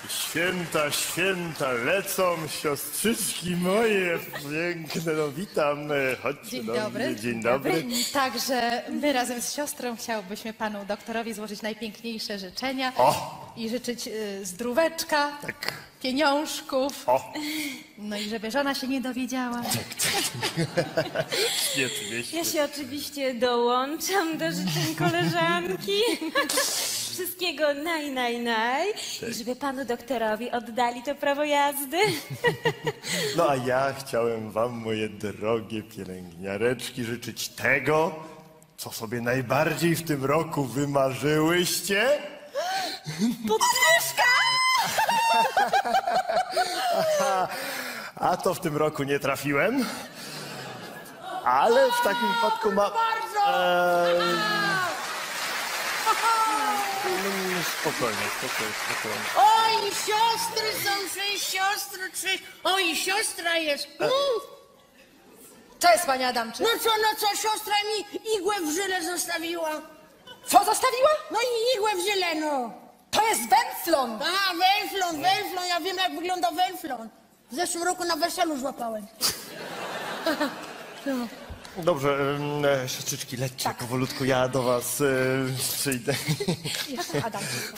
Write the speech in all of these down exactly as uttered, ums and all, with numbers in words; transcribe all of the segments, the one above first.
Święta, święta, lecą siostrzyczki moje piękne, no witam, chodźcie Dzień do dobry. mnie. Dzień dobry. Także my razem z siostrą chciałbyśmy panu doktorowi złożyć najpiękniejsze życzenia O! i życzyć y, zdróweczka, Tak. pieniążków, O! no i żeby żona się nie dowiedziała. Świetnie, Ja świetnie. się oczywiście dołączam do życzeń koleżanki. Wszystkiego naj, naj, naj. I żeby panu doktorowi oddali to prawo jazdy. No a ja chciałem wam, moje drogie pielęgniareczki, życzyć tego, co sobie najbardziej w tym roku wymarzyłyście. Podwyżka! A to w tym roku nie trafiłem. Ale w takim wypadku ma... Eee... No, spokojnie, spokojnie, spokojnie. Oj, siostry są, trzy siostry, trzy. Oj, siostra jest. Mm. Cześć, panie Adamczyk. No co, no co, siostra mi igłę w żyle zostawiła. Co zostawiła? No i igłę w żyle, no. To jest węflon. A, węflon, węflon, ja wiem jak wygląda węflon. W zeszłym roku na weselu złapałem. Dobrze, em, siostrzyczki, lećcie powolutku, ja do was e, przyjdę. Jeszcze Adamczyk.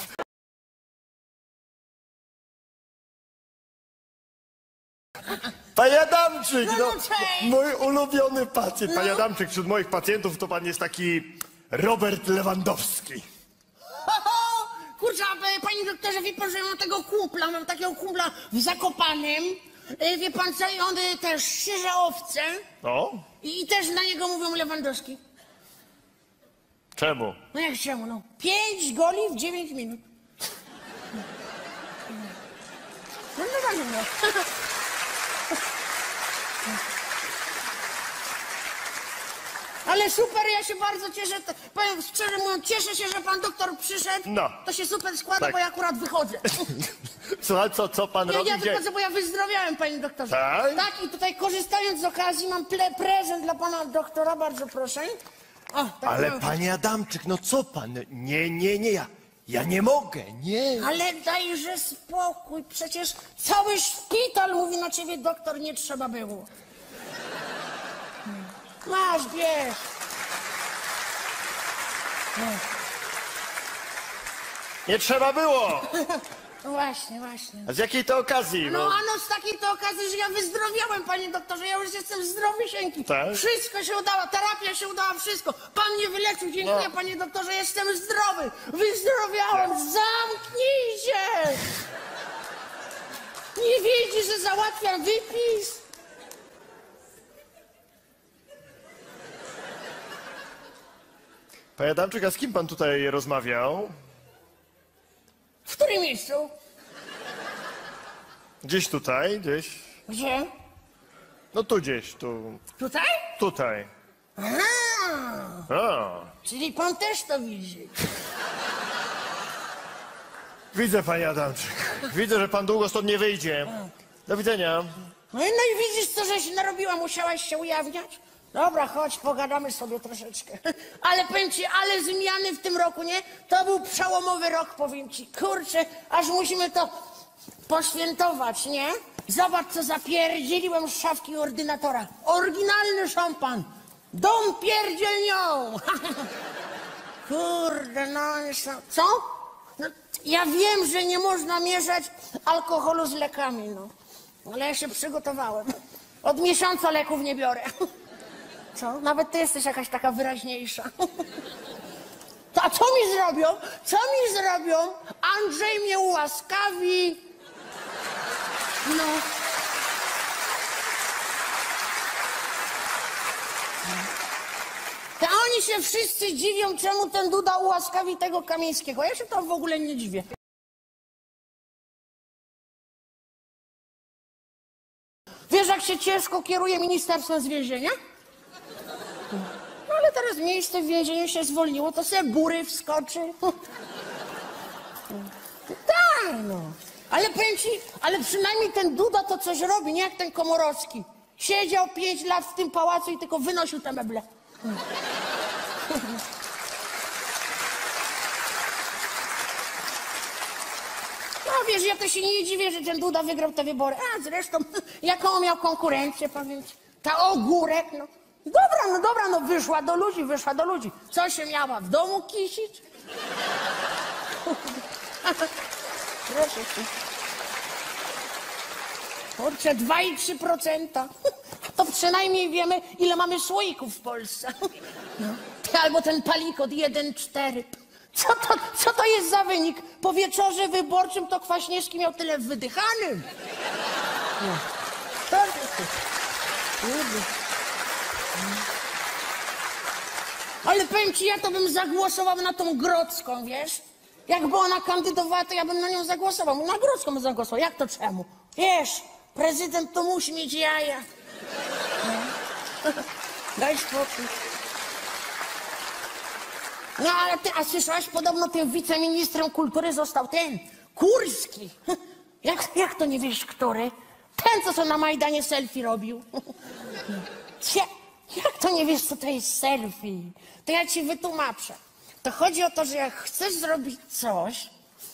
Panie Adamczyk, No, no, no, cześć. mój ulubiony pacjent. Panie No. Adamczyk, wśród moich pacjentów to pan jest taki Robert Lewandowski. Ho, ho. Kurczę, a, panie doktorze, wie pan, że ja mam tego kumpla, mam takiego kumpla w Zakopanem. E, Wie pan co, i on e, też szczerze owce. O, I, I też na niego mówią Lewandowski. czemu? No jak czemu, no? Pięć goli w dziewięć minut. No normalnie, no. Ale super, ja się bardzo cieszę. t- Powiem szczerze mówiąc, cieszę się, że pan doktor przyszedł. No. To się super składa, Tak. bo ja akurat wychodzę. Słuchaj, co, co pan Ja, robi? ja Gdzie? wychodzę, bo ja wyzdrowiałem, panie doktorze. Tak? Tak, i tutaj korzystając z okazji mam ple, prezent dla pana doktora, bardzo proszę. O, tak Ale mam. panie Adamczyk, no co pan? Nie, nie, nie, ja, ja nie mogę, nie. Ale dajże spokój, przecież cały szpital mówi na ciebie, doktor, nie trzeba było. Masz, bierz. Nie trzeba było. No właśnie, właśnie. A z jakiej to okazji? No, Bo... ano z takiej to okazji, że ja wyzdrowiałem, panie doktorze, ja już jestem zdrowiusieńki. Tak? Wszystko się udało, terapia się udała, wszystko. Pan mnie wyleczył, dziękuję, No. panie doktorze, jestem zdrowy. Wyzdrowiałem, zamknij się. Nie widzi, że załatwiam wypis? Panie Adamczyk, a z kim pan tutaj rozmawiał? W którym miejscu? Gdzieś tutaj, gdzieś. Gdzie? No tu gdzieś, tu. Tutaj? Tutaj. A, A, czyli pan też to widzi. widzę, panie Adamczyk. Widzę, że pan długo stąd nie wyjdzie. Do widzenia. No i, no i widzisz, co żeś narobiła, musiałaś się ujawniać? Dobra, chodź, pogadamy sobie troszeczkę. Ale powiem ci, ale zmiany w tym roku, nie? To był przełomowy rok, powiem ci. Kurczę, aż musimy to poświętować, nie? Zobacz, co zapierdzieliłem z szafki ordynatora. Oryginalny szampan. Dom pierdzielnią. Kurde, no jest... Co? No, ja wiem, że nie można mieszać alkoholu z lekami, no. Ale ja się przygotowałem. Od miesiąca leków nie biorę. Co? Nawet ty jesteś jakaś taka wyraźniejsza. To, a co mi zrobią? Co mi zrobią? Andrzej mnie ułaskawi. No. To oni się wszyscy dziwią, czemu ten Duda ułaskawi tego Kamińskiego. Ja się tam w ogóle nie dziwię. Wiesz, jak się ciężko kieruje ministerstwem z więzienia? No ale teraz miejsce w więzieniu się zwolniło, to sobie bury wskoczy. Tak, no. Ale powiem ci, ale przynajmniej ten Duda to coś robi, nie jak ten Komorowski. Siedział pięć lat w tym pałacu i tylko wynosił te meble. No wiesz, ja to się nie dziwię, że ten Duda wygrał te wybory. A zresztą, jaką miał konkurencję, powiem ci. Ta Ogórek, no. Dobra, no dobra, no wyszła do ludzi, wyszła do ludzi. Co się miała w domu kisić? Proszę cię. Kurczę, dwa i trzy procent. To przynajmniej wiemy, ile mamy słoików w Polsce. No. Albo ten palikot jeden cztery. Co to, co to jest za wynik? Po wieczorze wyborczym to Kwaśniewski miał tyle w wydychanym. No. To Ale powiem ci, ja to bym zagłosował na tą Grodzką, wiesz? Jakby ona kandydowała, to ja bym na nią zagłosował. Na Grodzką bym zagłosował. Jak to czemu? Wiesz, prezydent to musi mieć jaja. No. Daj spokój. No ale ty, a słyszałaś, podobno tym wiceministrem kultury został ten, Kurski. Jak, jak to nie wiesz, który? Ten, co sobie na Majdanie selfie robił. Ja, jak to nie wiesz, co to jest selfie? To ja ci wytłumaczę. To chodzi o to, że jak chcesz zrobić coś,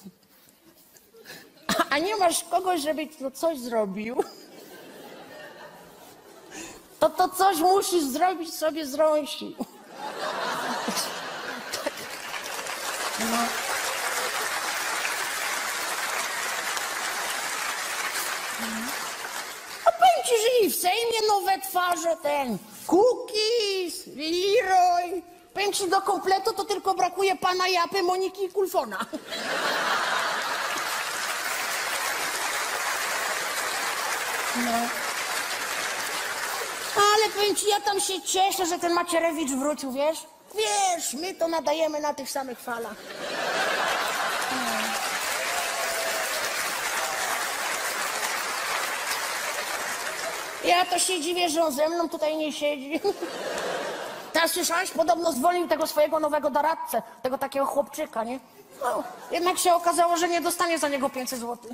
a, a nie masz kogoś, żeby to coś zrobił, to to coś musisz zrobić sobie z rąsi. No. A powiem ci, że i w Sejmie nowe twarze, ten Kukiz, Leroy. Powiem ci, do kompletu to tylko brakuje pana Japy, Moniki i Kulfona. No. Ale powiem ci, ja tam się cieszę, że ten Macierewicz wrócił, wiesz? Wiesz, my to nadajemy na tych samych falach. No. Ja to się dziwię, że on ze mną tutaj nie siedzi. Teraz słyszałaś? Podobno zwolnił tego swojego nowego doradcę, tego takiego chłopczyka, nie? No, jednak się okazało, że nie dostanie za niego pięćset złotych.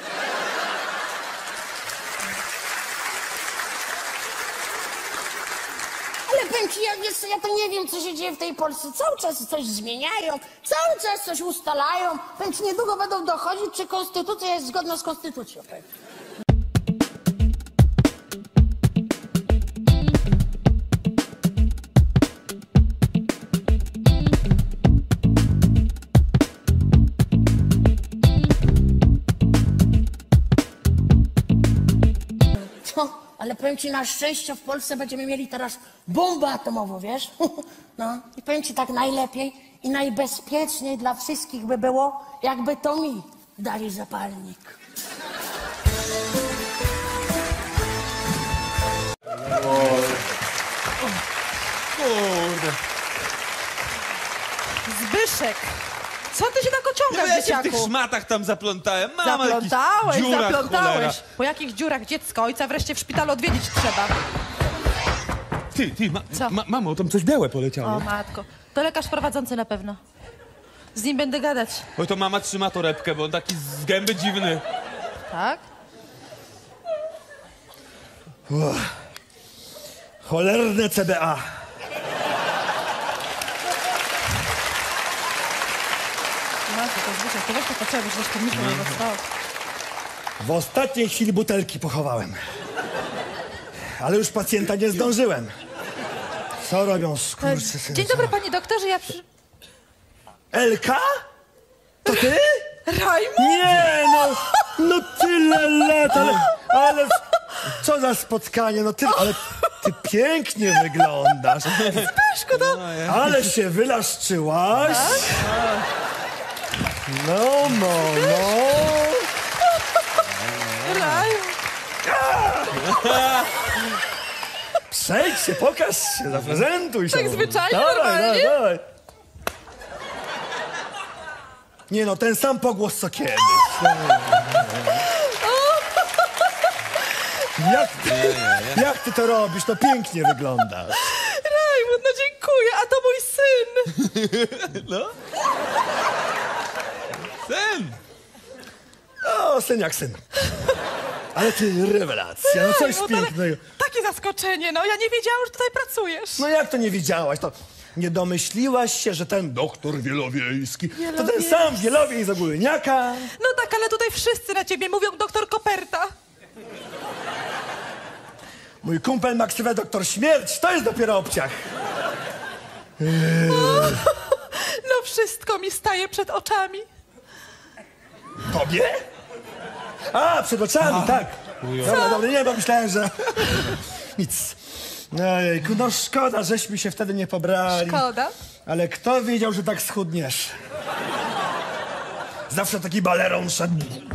Ale powiem ci, ja, wiesz co, ja to nie wiem, co się dzieje w tej Polsce. Cały czas coś zmieniają, cały czas coś ustalają. Powiem ci, niedługo będą dochodzić, czy konstytucja jest zgodna z konstytucją. Ale powiem ci, na szczęście w Polsce będziemy mieli teraz bombę atomową, wiesz? No i powiem ci, tak najlepiej i najbezpieczniej dla wszystkich by było, jakby to mi dali zapalnik. Kurde. Zbyszek, co ty się tak No ociągasz, ja się w dzieciaku? tych szmatach tam zaplątałem. Mama, Zaplątałeś, dziurach, zaplątałeś. cholera. Po jakich dziurach dziecko? Ojca wreszcie w szpitalu odwiedzić trzeba. Ty, ty, ma, Co? ma, mamo, tam coś białe poleciało. O matko, to lekarz prowadzący na pewno. Z nim będę gadać. Oj, to mama trzyma torebkę, bo on taki z gęby dziwny. Tak? Uff. Cholerne C B A. Matko, to Zbyszek, to weź to potrzebujesz, żeś pomyślał mojego stołu. W ostatniej chwili butelki pochowałem. Ale już pacjenta nie zdążyłem. Co robią skurczysyny? Dzień dobry, panie doktorze, ja przy... Elka? To ty? Rajmu? Nie, no, no tyle lat, ale, ale co za spotkanie, no ty, ale ty pięknie wyglądasz. Zbyszku, to... Ale się wylaszczyłaś. No, no, no. Rajmu. Przejdź się, pokaż się, zaprezentuj się. Tak zwyczajnie, Dawaj, normalnie? dawaj, dawaj. Nie no, ten sam pogłos co kiedyś. Jak ty, jak ty to robisz? To pięknie wyglądasz. Rajmund, no dziękuję, a to mój syn. No? Syn! O, syn jak syn. Ale ty, rewelacja, no coś Rajmund, ale pięknego. Takie zaskoczenie, no ja nie wiedziałam, że tutaj pracujesz. No jak to nie widziałaś? To Nie domyśliłaś się, że ten doktor Wielowiejski to ten sam Wielowiej z Ogólniaka? No tak, ale tutaj wszyscy na ciebie mówią doktor Koperta. Mój kumpel ma ksywę doktor Śmierć, to jest dopiero obciach. No wszystko mi staje przed oczami. Tobie? A, przed oczami, tak. Dobra, dobra, nie, bo myślałem, że... Nic. Ojejku, no szkoda, żeśmy się wtedy nie pobrali. Szkoda. Ale kto wiedział, że tak schudniesz? Zawsze taki baleron szedł.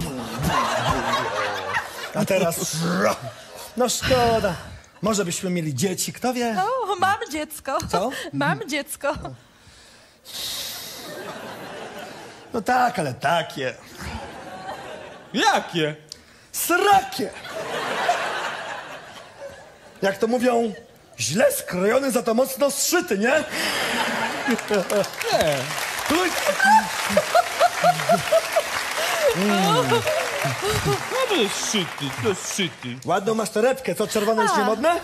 A teraz... No szkoda. Może byśmy mieli dzieci, kto wie? O, mam dziecko. Co? Mam dziecko. No tak, ale takie. Jakie? Srakie! Jak to mówią, źle skrojony, za to mocno zszyty, nie? Nie. No to jest szyty, to jest szyty. Ładną masz torebkę, co czerwone jest niemodne?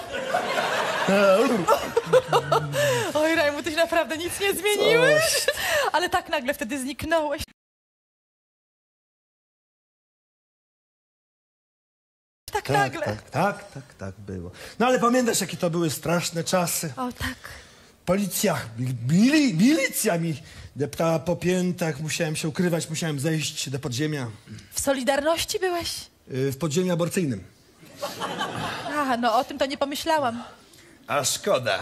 Oj, Rajmu, ty się naprawdę nic nie zmieniłeś. Ale tak nagle wtedy zniknąłeś. Tak, Tak, nagle. tak, tak, tak, tak było. No ale pamiętasz, jakie to były straszne czasy? O tak. Policja, mili, milicja mi deptała po piętach, musiałem się ukrywać, musiałem zejść do podziemia. W Solidarności byłeś? Yy, w podziemiu aborcyjnym. A, no o tym to nie pomyślałam. A szkoda.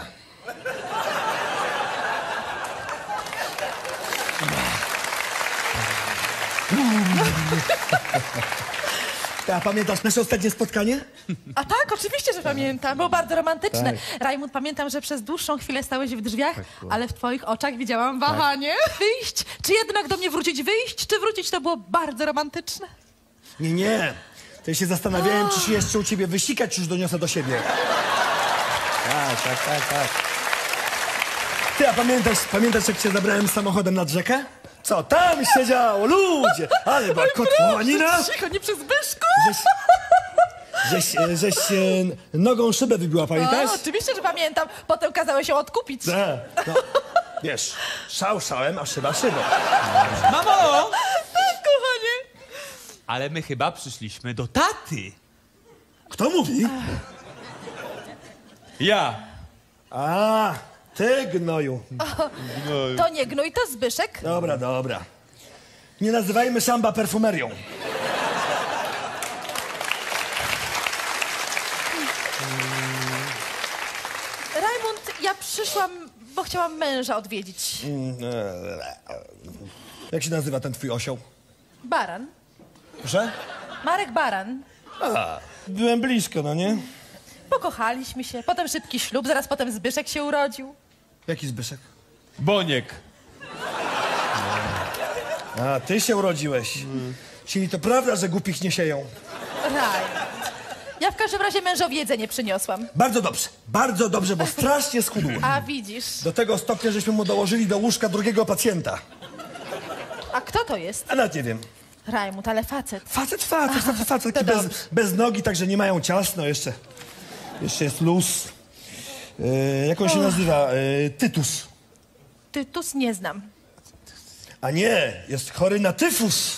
A pamiętasz nasze ostatnie spotkanie? A tak, oczywiście, że pamiętam. Było bardzo romantyczne. Rajmund, pamiętam, że przez dłuższą chwilę stałeś w drzwiach, ale w twoich oczach widziałam wahanie. Wyjść, czy jednak do mnie wrócić? Wyjść, czy wrócić? To było bardzo romantyczne. Nie, nie. To ja się zastanawiałem, czy się jeszcze u ciebie wysikać, czy już doniosę do siebie. Tak, tak, tak, tak. Ty, a pamiętasz, pamiętasz, jak cię zabrałem samochodem nad rzekę? Co tam się działo? Ludzie! Ale była kotłanina! Cicho, nie przy Zbyszku! Żeś, żeś, e, żeś e, nogą szybę wybiła, pamiętasz? O, oczywiście, że pamiętam. Potem kazałeś ją odkupić. Tak, no. Wiesz, szał szałem, a szyba szybą. Mamo! Tak, kochanie. Ale my chyba przyszliśmy do taty. Kto mówi? Ja. A, ty gnoju. To nie gnój, to Zbyszek. Dobra, dobra. Nie nazywajmy szamba perfumerią. Rajmund, ja przyszłam, bo chciałam męża odwiedzić. Jak się nazywa ten twój osioł? Baran. Proszę? Marek Baran. A, byłem blisko, no nie? Pokochaliśmy się, potem szybki ślub, zaraz potem Zbyszek się urodził. Jaki Zbyszek? Boniek. A, ty się urodziłeś. Czyli to prawda, że głupich nie sieją. Rajmund. Ja w każdym razie mężowi jedzenie przyniosłam. Bardzo dobrze, bardzo dobrze, bo strasznie schudł. A widzisz. Do tego stopnia, żeśmy mu dołożyli do łóżka drugiego pacjenta. A kto to jest? A nawet nie wiem. Rajmund, ale facet. Facet, facet, facet, facet. Taki To bez, bez nogi, także nie mają ciasno jeszcze. Jeszcze jest luz. E, jak on się nazywa? E, Tytus. Tytus nie znam. A nie, jest chory na tyfus.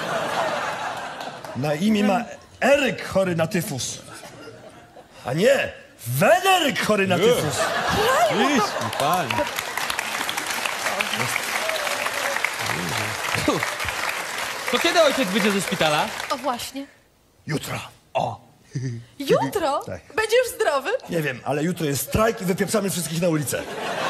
Na imię ma Eryk chory na tyfus. A nie, Weneryk chory na tyfus. Idź, pan. To kiedy ojciec wyjdzie ze szpitala? O właśnie. Jutro. O. Jutro? Tak. Będzie już zdrowy? Nie wiem, ale jutro jest strajk i wypieprzamy wszystkich na ulicę.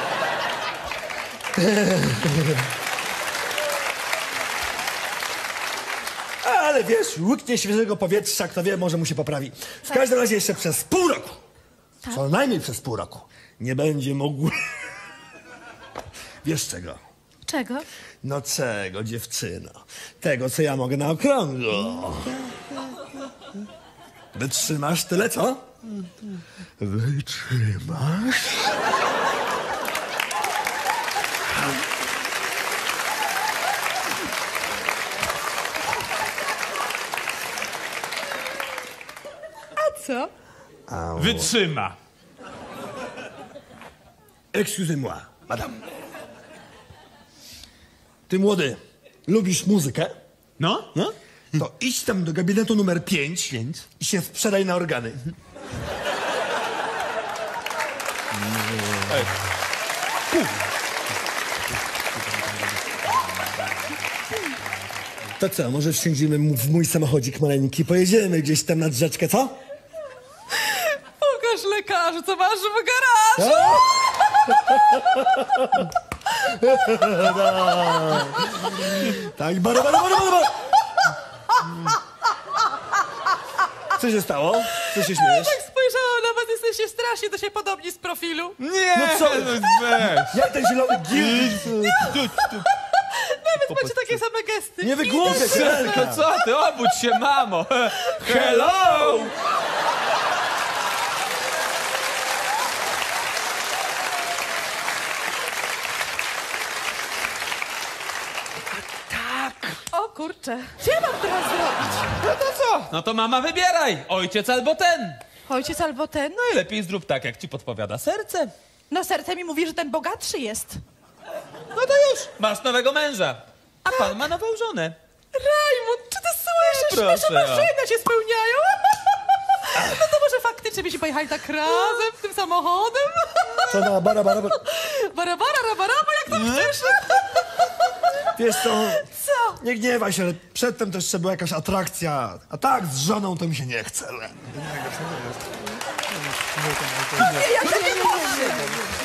Ale wiesz, łyknie świeżego powietrza, kto wie, może mu się poprawi. W każdym razie jeszcze przez pół roku, co najmniej przez pół roku, nie będzie mógł... Wiesz czego? Czego? No czego, dziewczyno? Tego, co ja mogę na okrągło. Wytrzymasz tyle, co? Wytrzymasz? A co? Wytrzyma. Excusez-moi, Adam. Ty młody, lubisz muzykę? No, no. To idź tam do gabinetu numer pięć, Pięć. i się sprzedaj na organy. Ej. To co, może wsiądziemy mu w mój samochodzik maleńki, pojedziemy gdzieś tam nad rzeczkę, co? Pokaż lekarzu, co masz w garażu. Tak, bara, bara, bara, bara, bara. Co się stało? Co się śmiejesz? Tak spojrzałam na was, jesteście strasznie do siebie podobni z profilu. Nie! No co? Weź! Jak ten zielony gil? Tu, tu. Nawet macie takie same gesty. Nie wygłupiaj się, No Elka. co ty, obudź się, mamo! Hello! O kurczę, co ja mam teraz zrobić? No to co? No to mama wybieraj, ojciec albo ten. Ojciec albo ten? Najlepiej zrób tak, jak ci podpowiada serce. No serce mi mówi, że ten bogatszy jest. No to już, masz nowego męża. A pan ma nową żonę. Rajmund, czy ty słyszysz? Proszę, Nasze marzenia się spełniają. No to może faktycznie byśmy pojechali tak razem, tym samochodem. Co na bara, bara, bara. Barabara, rabaraba, jak to chcesz? Wiesz co, Co? nie gniewaj się, ale przedtem też trzeba była jakaś atrakcja. A tak, z żoną to mi się nie chce. Ale... Ja się nie mogę.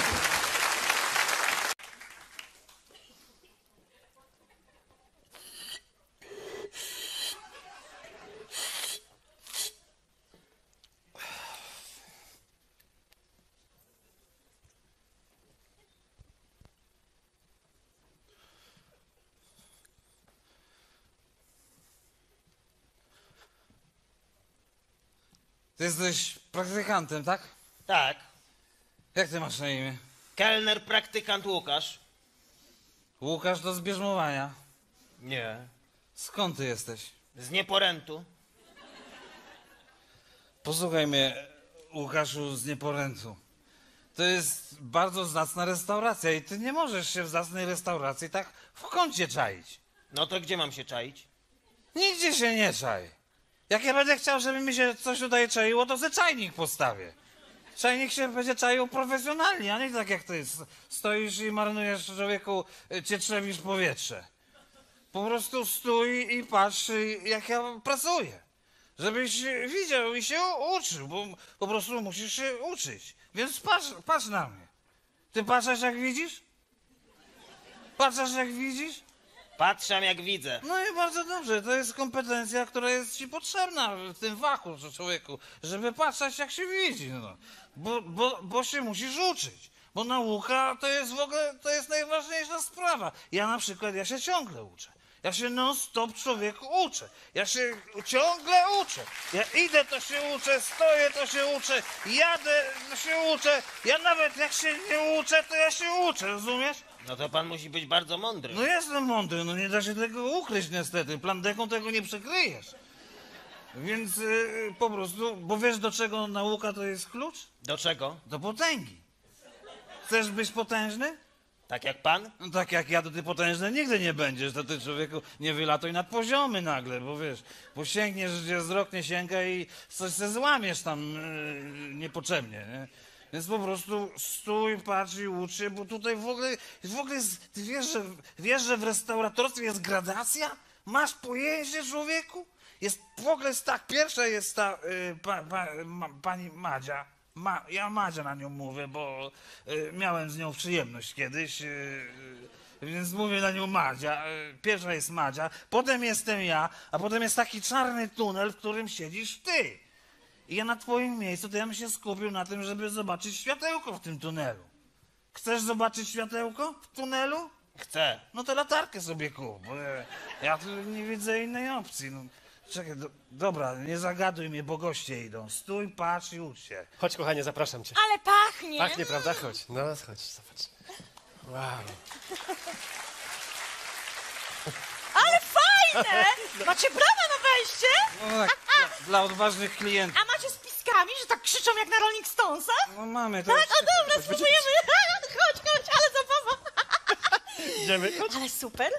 Ty jesteś praktykantem, tak? Tak. Jak ty masz na imię? Kelner, praktykant Łukasz. Łukasz do zbierzmowania. Nie. Skąd ty jesteś? Z Nieporętu. Posłuchaj mnie, Łukaszu z Nieporętu. To jest bardzo zacna restauracja i ty nie możesz się w zacnej restauracji tak w kącie czaić. No to gdzie mam się czaić? Nigdzie się nie czaj. Jak ja będę chciał, żeby mi się coś tutaj czaiło, to ze czajnik postawię. Czajnik się będzie czaił profesjonalnie, a nie tak jak ty. Stoisz i marnujesz człowieku, cietrzewisz powietrze. Po prostu stój i patrz, jak ja pracuję. Żebyś widział i się uczył, bo po prostu musisz się uczyć. Więc patrz, patrz na mnie. Ty patrzysz jak widzisz? Patrzysz jak widzisz? Patrzę jak widzę. No i bardzo dobrze, to jest kompetencja, która jest ci potrzebna w tym waku, człowieku, żeby patrzeć jak się widzi, no. Bo, bo, bo się musisz uczyć, bo nauka to jest w ogóle, to jest najważniejsza sprawa. Ja na przykład, ja się ciągle uczę. Ja się non-stop człowieku uczę. Ja się ciągle uczę. Ja idę, to się uczę, stoję, to się uczę, jadę, to się uczę. Ja nawet jak się nie uczę, to ja się uczę, rozumiesz? No to pan musi być bardzo mądry. No jestem mądry, no nie da się tego ukryć niestety. Plandeką tego nie przykryjesz. Więc yy, po prostu, bo wiesz do czego nauka to jest klucz? Do czego? Do potęgi. Chcesz być potężny? Tak jak pan? No tak jak ja, to ty potężny nigdy nie będziesz. To ty, człowieku, nie wylatuj nad poziomy nagle, bo wiesz, bo sięgniesz, gdzie wzrok nie sięga i coś se złamiesz tam yy, niepotrzebnie, nie? Więc po prostu stój, patrz i ucz się, bo tutaj w ogóle, w ogóle jest, ty wiesz, że, wiesz, że w restauratorstwie jest gradacja? Masz pojęcie, człowieku? Jest, w ogóle jest tak, pierwsza jest ta y, pa, pa, ma, pani Madzia. Ma, ja Madzia na nią mówię, bo y, miałem z nią przyjemność kiedyś, y, y, więc mówię na nią Madzia. Y, pierwsza jest Madzia, potem jestem ja, a potem jest taki czarny tunel, w którym siedzisz ty. I ja na twoim miejscu, to ja bym się skupił na tym, żeby zobaczyć światełko w tym tunelu. Chcesz zobaczyć światełko w tunelu? Chcę. No to latarkę sobie kup, bo ja, ja tu nie widzę innej opcji. No, czekaj, do, dobra, nie zagaduj mnie, bo goście idą. Stój, patrz i ucz się. Chodź, kochanie, zapraszam cię. Ale pachnie. Pachnie, prawda? Chodź. No, chodź, zobacz. Wow. Ale fajne! Macie brawa na wejście? No tak, dla, dla odważnych klientów. A macie z piskami, że tak krzyczą jak na Rolling Stonesach? No mamy, to Tak, jest... o dobra, spróbujemy. Chodź, chodź, ale zabawa. Idziemy? Chodź. Ale super.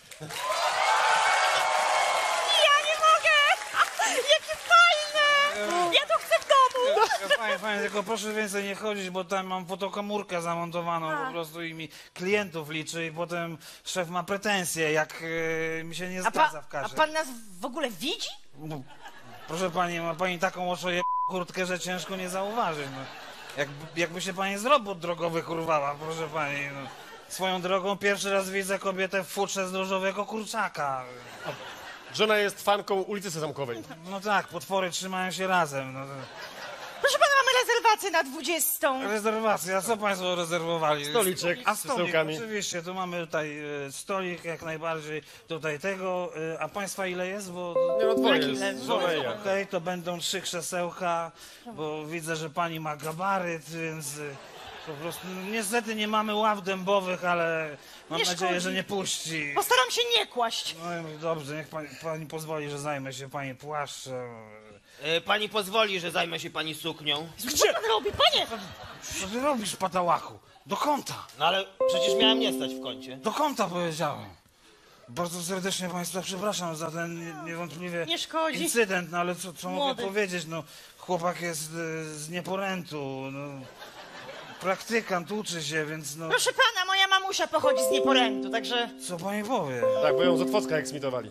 Ja nie mogę! Jakie fajne! Ja to chcę w domu! Fajnie, fajnie, tylko proszę więcej nie chodzić, bo tam mam fotokomórkę zamontowaną po prostu i mi klientów liczy i potem szef ma pretensje, jak e, mi się nie A, zgadza pa, w a kasie. pan nas w ogóle widzi? No, proszę pani, ma pani taką oszoje kurtkę, że ciężko nie zauważyć. No. Jak, jakby się pani z robót drogowych urwała, proszę pani. No. Swoją drogą pierwszy raz widzę kobietę w futrze z różowego kurczaka. Żona jest fanką ulicy Sezamkowej. No tak, potwory trzymają się razem. No. Proszę pana, mamy rezerwację na dwudziestą. Rezerwacja, co państwo rezerwowali? Stoliczek A z stolik, krzesełkami. oczywiście, tu mamy tutaj e, stolik, jak najbardziej, tutaj tego. E, a państwa ile jest? Bo... Nie no, dwoje Jaki jest. lew? Żona i ja. Okej, to będą trzy krzesełka, bo widzę, że pani ma gabaryt, więc e, po prostu no, niestety nie mamy ław dębowych, ale mam Nie nadzieję, szkodzi. że nie puści. Postaram się nie kłaść. No i dobrze, niech pani, pani pozwoli, że zajmę się pani płaszczem. E, pani pozwoli, że zajmę się pani suknią. Co pan robi, panie? Co ty robisz, patałachu? Do kąta! No ale przecież miałem nie stać w kącie. Do kąta powiedziałem. Bardzo serdecznie państwa przepraszam za ten nie- niewątpliwie Nie szkodzi. incydent, no ale co, co mogę Młody. powiedzieć? No, chłopak jest y, z nieporętu, no, praktykant, uczy się, więc no, Proszę pana, moja mamusia pochodzi z nieporętu, także... co pani powie? Tak, bo ją z Otwocka eksmitowali.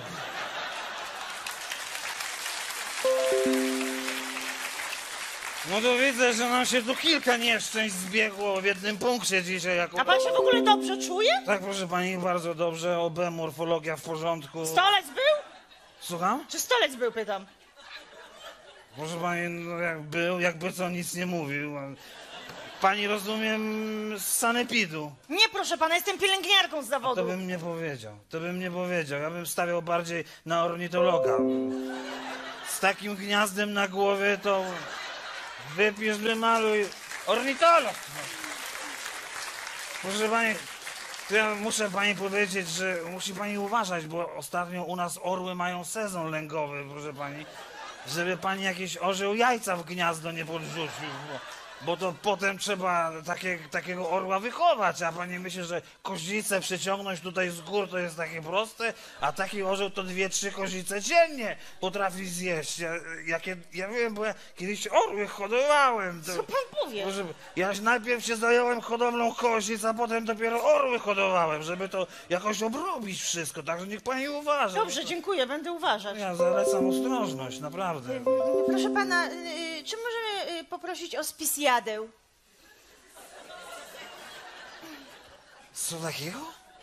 No to widzę, że nam się tu kilka nieszczęść zbiegło w jednym punkcie dzisiaj. Jako... A pan się w ogóle dobrze czuje? Tak, proszę pani, bardzo dobrze, O B, morfologia w porządku. Stolec był? Słucham? Czy stolec był, pytam? Proszę pani, no jak był, jakby co nic nie mówił. Pani, rozumiem, z sanepidu. Nie, proszę pana, jestem pielęgniarką z To zawodu. bym nie powiedział, to bym nie powiedział. Ja bym stawiał bardziej na ornitologa. Z takim gniazdem na głowie to wypisz, wymaluj. Ornitolog! Proszę pani, to ja muszę pani powiedzieć, że musi pani uważać, bo ostatnio u nas orły mają sezon lęgowy, proszę pani. Żeby pani jakiś orzeł jajca w gniazdo nie podrzucił. Bo... Bo to potem trzeba takie, takiego orła wychować, a pani myśli, że koźlicę przyciągnąć tutaj z gór to jest takie proste, a taki orzeł to dwie, trzy koźlice dziennie potrafi zjeść. Ja, jakie, ja wiem, bo ja kiedyś orły hodowałem. To, Co pan powie? Proszę, ja najpierw się zająłem hodowlą koźlic, a potem dopiero orły hodowałem, żeby to jakoś obrobić wszystko, także niech pani uważa. Dobrze, dziękuję, będę uważać. Ja zalecam ostrożność, naprawdę. Proszę pana, y, czy możemy y, poprosić o spis jadeł? Co takiego?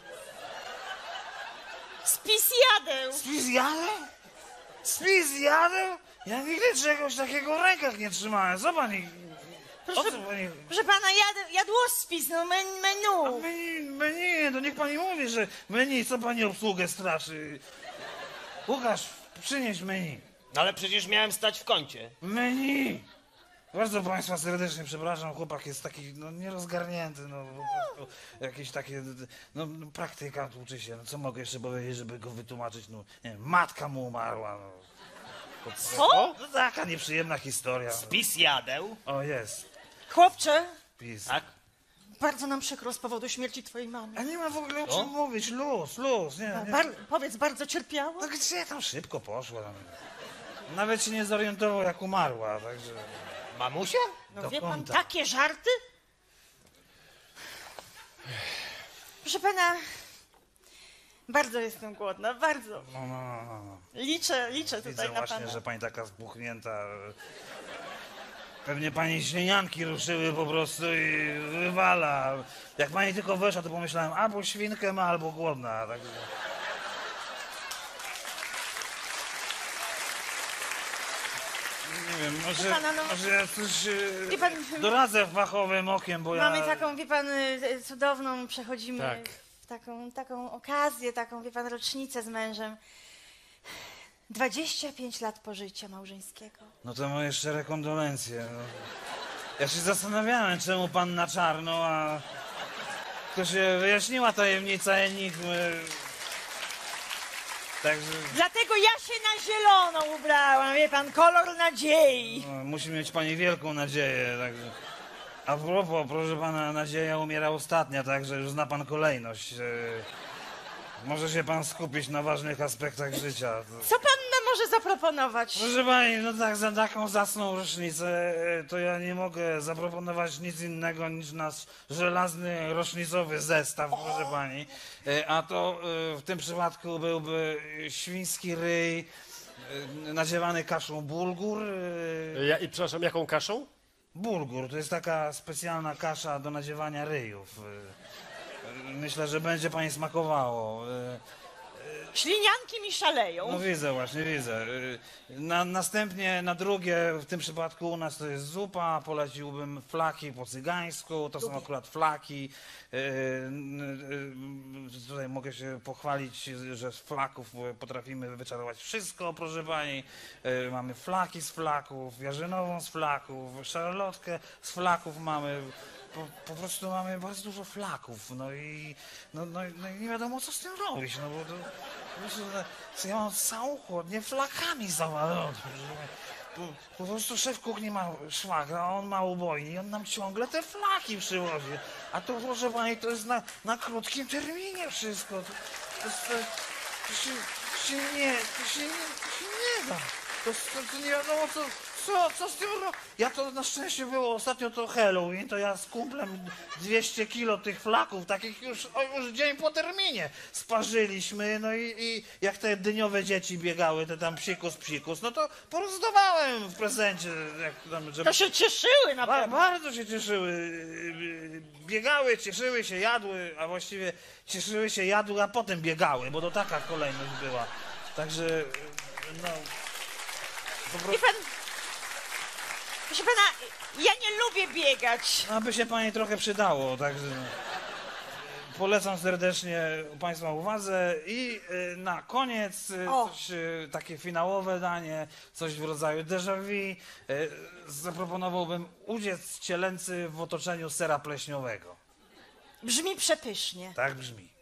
Spis jadeł! Spis jadeł? Spis jadeł? Ja nigdy czegoś takiego w rękach nie trzymałem. Co pani? Proszę, O co pani? proszę pana, jad, jadłospis, no men, A menu. menu, menu, to niech pani mówi, że menu, co pani obsługę straszy? Łukasz, przynieś menu. No ale przecież miałem stać w kącie. Menu! Bardzo państwa serdecznie przepraszam, chłopak jest taki, no, nierozgarnięty, no, po prostu jakieś takie, no, no praktykant uczy się, no, co mogę jeszcze powiedzieć, żeby go wytłumaczyć, no, nie wiem, matka mu umarła, no. Co? No, taka nieprzyjemna historia. Spis jadeł. O, jest, Chłopcze, pis. Tak? bardzo nam przykro z powodu śmierci twojej mamy. A nie ma w ogóle o O? czym mówić, luz, luz, nie, nie. Bar, powiedz, bardzo cierpiała? No gdzie tam szybko poszło, tam. Nawet się nie zorientował, jak umarła, także... Mamusia? No do wie pan, kąta. takie żarty? Proszę pana, bardzo jestem głodna, bardzo. No, no, no, no, no. Liczę, liczę tutaj Widzę na właśnie, pana. że pani taka spuchnięta. Pewnie pani śnienianki ruszyły po prostu i wywala. Jak pani tylko weszła, to pomyślałem, albo świnkę ma, albo głodna. Także... Nie wiem, może, pana, no- może ja coś e, Wie pan, doradzę fachowym okiem, bo mamy ja... taką, wie pan, y, cudowną, przechodzimy Tak. w taką, taką okazję, taką, wie pan, rocznicę z mężem. dwadzieścia pięć lat pożycia małżeńskiego. No to moje szczere kondolencje. No. Ja się zastanawiałem, czemu pan na czarno, a to się wyjaśniła tajemnica enigmy. Także Dlatego ja się na zielono ubrałam, wie pan, kolor nadziei. no, musi mieć pani wielką nadzieję. Także A propos, proszę pana, Nadzieja umiera ostatnia, także już zna pan kolejność. E, może się pan skupić na ważnych aspektach życia. Co pan nam może zaproponować? Proszę pani, no tak, za taką zacną rocznicę e, to ja nie mogę zaproponować nic innego niż nasz żelazny rocznicowy zestaw, proszę pani. E, a to e, w tym przypadku byłby świński ryj e, nadziewany kaszą bulgur. E, Ja, I przepraszam, jaką kaszą? bulgur to jest taka specjalna kasza do nadziewania ryjów. E, e, myślę, że będzie pani smakowało. E, Ślinianki mi szaleją. No widzę właśnie, widzę. Na, następnie na drugie, w tym przypadku u nas to jest zupa, poleciłbym flaki po cygańsku, to są akurat flaki. Yy, yy, tutaj mogę się pochwalić, że z flaków potrafimy wyczarować wszystko, proszę pani. Yy, mamy flaki z flaków, jarzynową z flaków, szarlotkę z flaków mamy. Po, po prostu mamy bardzo dużo flaków, no i, no, no, no i nie wiadomo co z tym robić, no bo to, to ja mam całą chłodnię flakami zawalone. Po, po prostu szef kuchni ma szwagra, a on ma ubojni i on nam ciągle te flaki przywozi. A to proszę pani, to jest na, na krótkim terminie wszystko. To, to, to, to, się, to się nie, to się nie, to się nie da. To, to, to nie wiadomo co... Co, co z tym ro... Ja to na szczęście było ostatnio to Halloween, to ja z kumplem dwieście kilo tych flaków, takich już, o, już dzień po terminie sparzyliśmy, no i, i jak te dyniowe dzieci biegały, te tam psikus, psikus, no to porozdawałem w prezencie. Jak tam, żeby... To się cieszyły na Ba pewno. bardzo się cieszyły, biegały, cieszyły się, jadły, a właściwie cieszyły się, jadły, a potem biegały, bo to taka kolejność była. Także, no... Po prostu... I pan... Proszę pana, ja nie lubię biegać. Aby się pani trochę przydało, także polecam serdecznie państwa uwadze i y, na koniec y, O. coś, y, takie finałowe danie, coś w rodzaju déjà vu. Y, zaproponowałbym udziec cielęcy w otoczeniu sera pleśniowego. Brzmi przepysznie. Tak brzmi.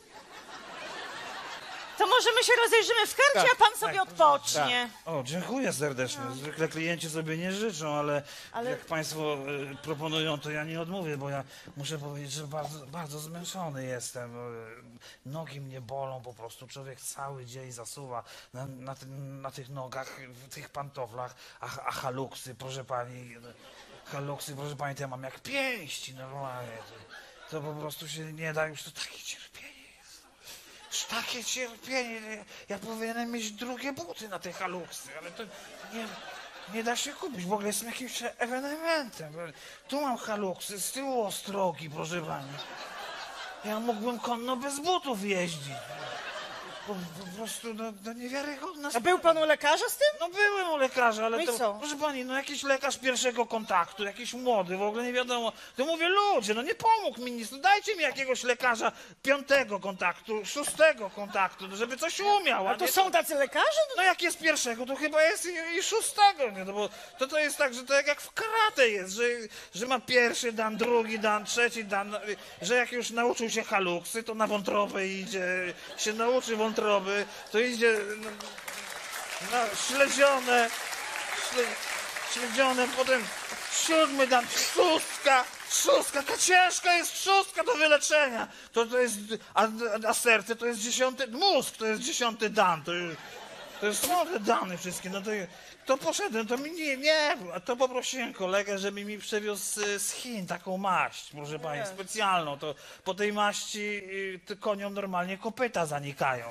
To może my się rozejrzymy w karcie, Tak, a pan sobie odpocznie. O, dziękuję serdecznie. Zwykle klienci sobie nie życzą, ale, Ale- jak państwo y, proponują, to ja nie odmówię, bo ja muszę powiedzieć, że bardzo, bardzo zmęczony jestem. Y, Nogi mnie bolą po prostu. Człowiek cały dzień zasuwa na, na, tym, na tych nogach, w tych pantoflach, a, a haluksy, proszę pani, y, haluksy, proszę pani, to ja mam jak pięści normalnie. To, to po prostu się nie da, już to takie cierpienie. Już takie cierpienie, ja powinienem mieć drugie buty na te haluksy, ale to nie, nie da się kupić, w ogóle jestem jakimś ewenementem. Tu mam haluksy, z tyłu ostrogi, proszę pani. Ja mógłbym konno bez butów jeździć. Po, po prostu, no, no niewiarygodna A był pan u lekarza z tym? No byłem u lekarza, ale No i to, co? proszę pani, no jakiś lekarz pierwszego kontaktu, jakiś młody, w ogóle nie wiadomo. To mówię, ludzie, no nie pomógł mi nic, no dajcie mi jakiegoś lekarza piątego kontaktu, szóstego kontaktu, no żeby coś umiał. A to nie są tacy lekarze? No jak jest pierwszego, to chyba jest i, i szóstego, nie? No bo to, to jest tak, że to jak, jak w karate jest, że, że ma pierwszy dan, drugi dan, trzeci dan, że jak już nauczył się haluksy, to na wątrobę idzie, się nauczy wątroby, to idzie na, na śledzione, śle, śledzione, potem siódmy dan, szóstka, szóstka, ta ciężka jest szóstka do wyleczenia, to, to jest, a, a serce to jest dziesiąty, mózg to jest dziesiąty dan, to, to jest, no te dane wszystkie, no to, to poszedłem, to mi nie, nie, a to poprosiłem kolegę, żeby mi przewiózł z, z Chin taką maść, proszę pani, specjalną, to po tej maści y, koniom normalnie kopyta zanikają.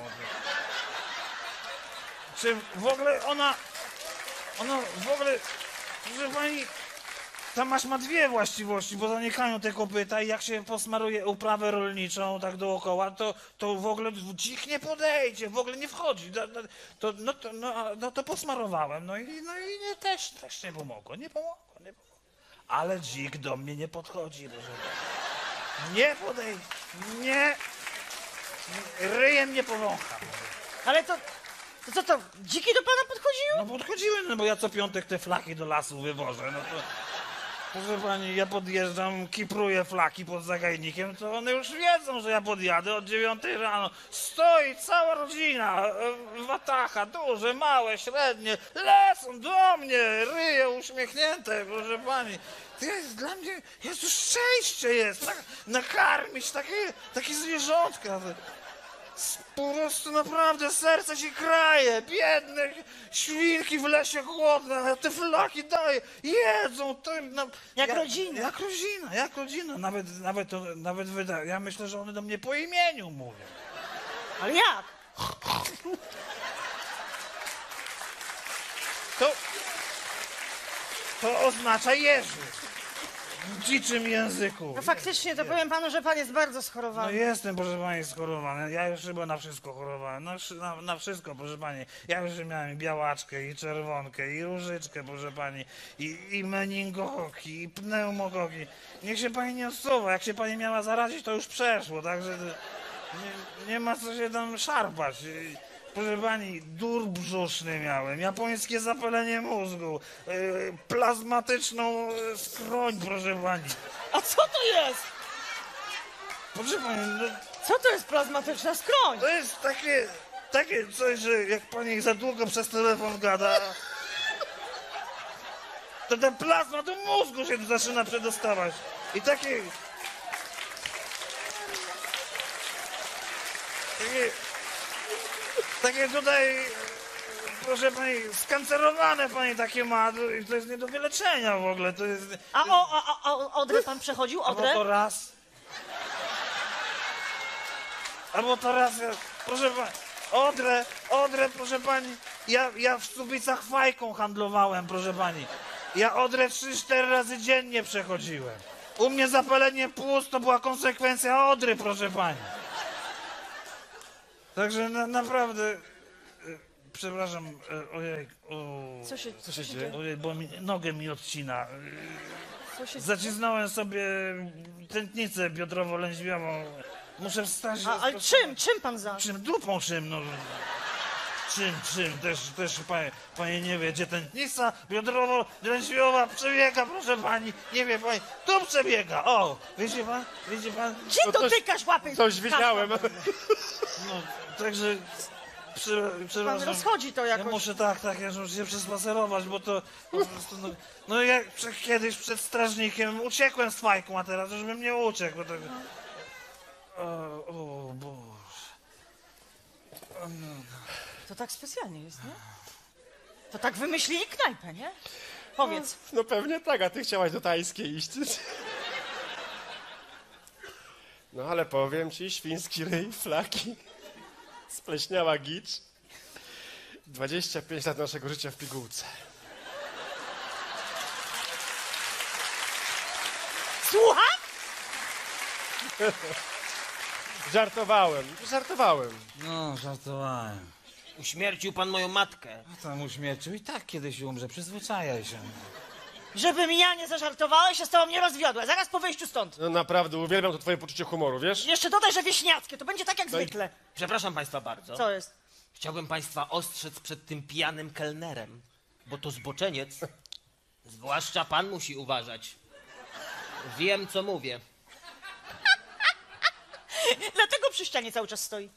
Czy w ogóle ona, ona w ogóle, proszę pani, ta maść ma dwie właściwości, bo zanikają te kopyta i jak się posmaruje uprawę rolniczą tak dookoła, to, to w ogóle dzik nie podejdzie, w ogóle nie wchodzi. No, no, to, no, to, no, no to posmarowałem, no i, no i nie, też, też nie pomogło, nie pomogło, nie pomogło. Ale dzik do mnie nie podchodzi, proszę pana. Nie podejdzie, nie, ryjem nie powącha. Ale to, to co to, dziki do pana podchodziły? No podchodziły, no bo ja co piątek te flaki do lasu wywożę, no to... Proszę pani, ja podjeżdżam, kipruję flaki pod zagajnikiem, to one już wiedzą, że ja podjadę od dziewiątej rano. Stoi cała rodzina, e, watacha, duże, małe, średnie, lecą do mnie, ryje uśmiechnięte, proszę pani. To jest dla mnie, jest już szczęście jest, tak, nakarmić takie, takie zwierzątka. Po prostu naprawdę serce się kraje, biedne świnki w lesie głodne, ale te flaki daje, jedzą to no, Jak rodzina. Jak rodzina, jak rodzina, nawet, nawet, to, nawet wyda, ja myślę, że one do mnie po imieniu mówią. Ale jak? To, to oznacza Jerzy w dziczym języku. No faktycznie, to powiem panu, że pan jest bardzo No schorowany. jestem, proszę pani, schorowany. Ja już chyba na wszystko chorowałem. Na, wszy- na, na wszystko, proszę pani. Ja już miałem białaczkę i czerwonkę i różyczkę, proszę pani. I, i meningokoki, i pneumokoki. Niech się pani nie odsuwa. Jak się pani miała zarazić, to już przeszło. Także nie, nie ma co się tam szarpać. I, proszę pani, dur brzuszny miałem, japońskie zapalenie mózgu, yy, plazmatyczną yy, skroń, proszę pani. A co to jest? Proszę pani, no, Co to jest plazmatyczna skroń? to jest takie, takie coś, że jak pani za długo przez telefon gada, to ten plazma do mózgu się zaczyna przedostawać. I takie... Takie... Takie tutaj, proszę pani, skancerowane pani takie ma, i to jest nie do wyleczenia w ogóle, to jest... A o, a, a, a Odrę pan przechodził? Albo Odrę? to raz. Albo to raz, ja- proszę pani, Odrę, Odrę, proszę pani, ja, ja w Słubicach fajką handlowałem, proszę pani. Ja Odrę trzy cztery razy dziennie przechodziłem. U mnie zapalenie płuc to była konsekwencja Odry, proszę pani. Także na, naprawdę, e, przepraszam, e, ojej, o, Co się, Co się dzieje? ojej, bo mi, nogę mi odcina. E, co się... Zacisnąłem sobie tętnicę biodrowo-lędźwiową. Muszę wstać. A, ale czym, czym pan za? Czym? Dupą czym? No. Czym, czym? Też, też pani, pani nie wie, gdzie tętnica biodrowo-lędźwiowa przebiega, proszę pani. Nie wie pani. Tu przebiega. O, widzi pan? Widzi pan? Gdzie No to- dotykasz łapy? Coś wiedziałem. No, także... Przy, Pan przepraszam. rozchodzi to Ja jakoś. muszę tak, tak, ja muszę się przespacerować, bo to po prostu, no, no ja prze- kiedyś przed strażnikiem uciekłem z fajką, a teraz już bym nie uciekł, bo tak... O, o Boże. O, no. To tak specjalnie jest, nie? To tak wymyślili knajpę, nie? Powiedz. No pewnie tak, a ty chciałaś do tajskiej iść. No ale powiem ci, świński ryj, flaki, spleśniała gicz. dwadzieścia pięć lat naszego życia w pigułce. Słucham? Żartowałem, żartowałem. No, żartowałem. Uśmiercił pan moją matkę. A tam uśmiercił i tak kiedyś umrze, przyzwyczajaj się. Żebym ja nie zażartowała i się z tobą nie rozwiodła. Zaraz po wyjściu stąd. No naprawdę, uwielbiam to twoje poczucie humoru, wiesz? Jeszcze dodaj, że wieśniackie. To będzie tak jak No i- zwykle. Przepraszam państwa bardzo. Co jest? Chciałbym państwa ostrzec przed tym pijanym kelnerem, bo to zboczeniec. Zwłaszcza pan musi uważać. Wiem, co mówię. Dlatego przy ścianie cały czas stoi.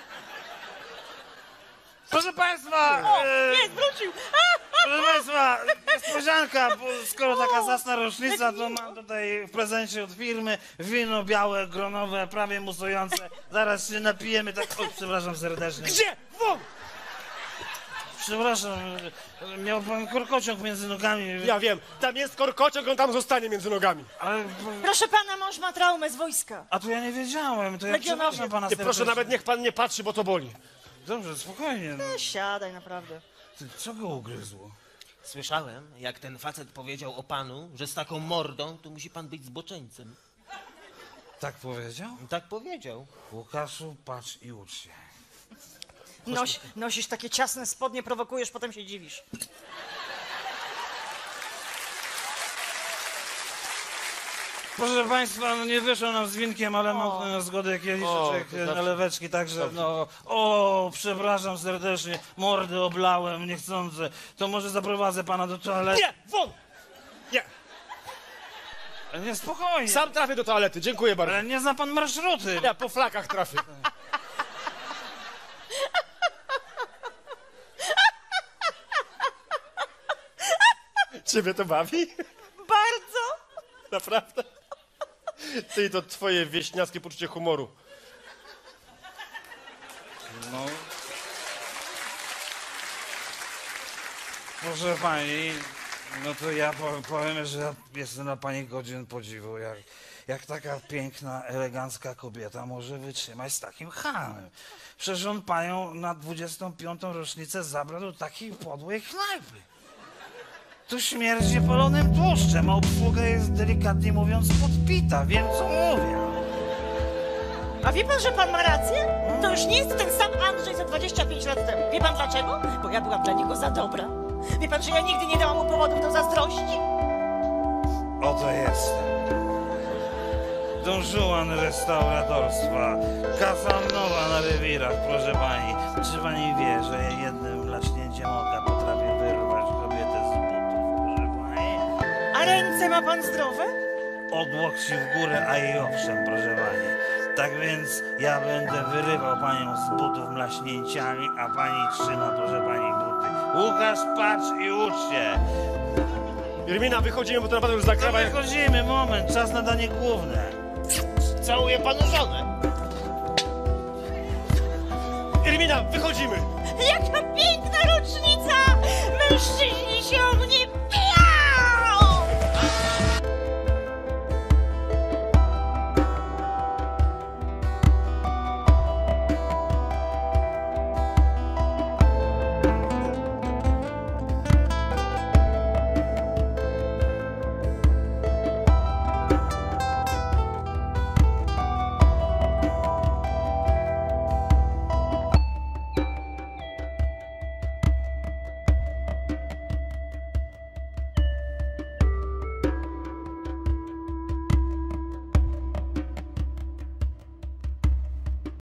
Proszę państwa! O, e, jest, wrócił! Proszę państwa, niespodzianka, bo skoro taka zasna rocznica, to mam tutaj w prezencie od firmy wino białe, gronowe, prawie musujące. Zaraz się napijemy, tak... O, przepraszam serdecznie. Gdzie? Won! Przepraszam, miał pan korkociąg między nogami. Ja wiem, tam jest korkociąg, on tam zostanie między nogami. Ale... Proszę pana, mąż ma traumę z wojska. A to ja nie wiedziałem, to ja Legionowie. przepraszam pana Nie, proszę, serdecznie. nawet niech pan nie patrzy, bo to boli. Dobrze, spokojnie. No. E, siadaj, naprawdę. Ty, co go ugryzło? Słyszałem, jak ten facet powiedział o panu, że z taką mordą to musi pan być zboczeńcem. Tak powiedział? Tak powiedział. Łukaszu, patrz i ucz się. Noś, nosisz takie ciasne spodnie, prowokujesz, potem się dziwisz. Proszę państwa, no nie wyszło nam z winkiem, ale mam na zgodę kieliszeczek O, to znaczy- naleweczki, także no... O, przepraszam serdecznie, mordy oblałem niechcący. To może zaprowadzę pana do toalety? Nie, won! Nie! Nie, spokojnie. Sam trafię do toalety, dziękuję bardzo. Ale nie zna pan marszruty. Ja po flakach trafię. Ciebie to bawi? Bardzo. Naprawdę? Ty i to twoje wieśniackie poczucie humoru. No. Proszę pani, no to ja powiem, powiem, że ja jestem na pani godzin podziwu. Jak, jak taka piękna, elegancka kobieta może wytrzymać z takim hamem? Przecież on panią na dwudziestą piątą rocznicę zabrał do takiej podłej knajpy. Tu śmierdzi palonym tłuszczem, a obsługa jest delikatnie mówiąc podpita. Wiem, co mówię. A wie pan, że pan ma rację? To już nie jest ten sam Andrzej za dwadzieścia pięć lat temu. Wie pan dlaczego? Bo ja byłam dla niego za dobra. Wie pan, że ja nigdy nie dałam mu powodów do zazdrości? Oto jestem. Don Juan restauratorstwa. Casanova na rewirach, proszę pani. Czy pani wie, że ja jednym mlaśnięciem oka potrafię wyrwać kobietę z butów, proszę pani? A ręce ma pan zdrowe? Od łokci w górę, a i owszem, proszę pani. Tak więc ja będę wyrywał panią z butów mlaśnięciami, a pani trzyma, proszę pani, buty. Łukasz, patrz i ucz się. Irmina, wychodzimy, bo to naprawdę już No zakrawa. jak- wychodzimy, moment, czas na danie główne. Całuję panu żonę. Irmina, wychodzimy! Nie